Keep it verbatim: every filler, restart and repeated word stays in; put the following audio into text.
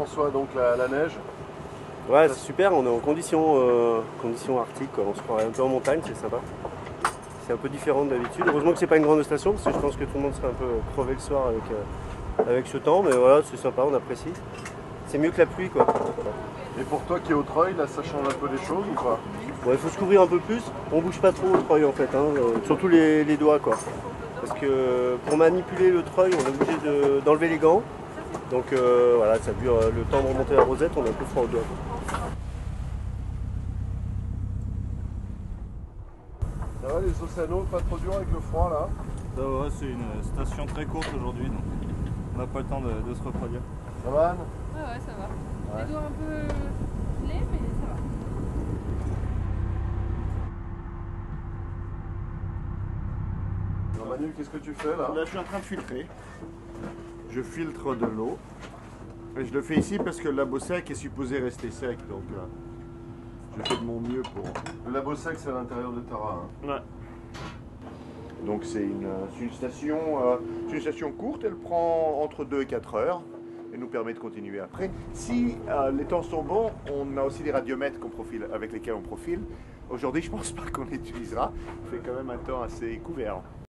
François, donc la, la neige. Ouais, c'est super, on est en conditions, euh, conditions arctiques, quoi. On se croirait un peu en montagne, c'est sympa. C'est un peu différent d'habitude. Heureusement que c'est pas une grande station, parce que je pense que tout le monde serait un peu crevé le soir avec, euh, avec ce temps, mais voilà, c'est sympa, on apprécie. C'est mieux que la pluie, quoi. Et pour toi qui es au treuil, là ça change un peu les choses ou pas? Bon, il faut se couvrir un peu plus, on bouge pas trop au treuil en fait, hein, euh, surtout les, les doigts, quoi. Parce que pour manipuler le treuil, on est obligé de- d'enlever les gants. Donc euh, voilà, ça dure euh, le temps de remonter la rosette, on a un peu froid aux doigts, quoi. Ça va les océanos, pas trop dur avec le froid là? Ça va, c'est une station très courte aujourd'hui, donc on n'a pas le temps de, de se refroidir. Ça va Anne? Ouais, ouais, ça va. Ouais. Les doigts un peu gelés, mais ça va. Alors Manu, qu'est-ce que tu fais là? Là, je suis en train de filtrer. Je filtre de l'eau. Et je le fais ici parce que le labo sec est supposé rester sec. Donc, euh, je fais de mon mieux pour. Le labo sec c'est à l'intérieur de Tara. Hein. Ouais. Donc, c'est une, c'est une station, euh, c'est une station courte. Elle prend entre deux et quatre heures. Et nous permet de continuer après. Si euh, les temps sont bons, on a aussi des radiomètres qu'on profile, avec lesquels on profile. Aujourd'hui, je pense pas qu'on les utilisera. Il fait quand même un temps assez couvert.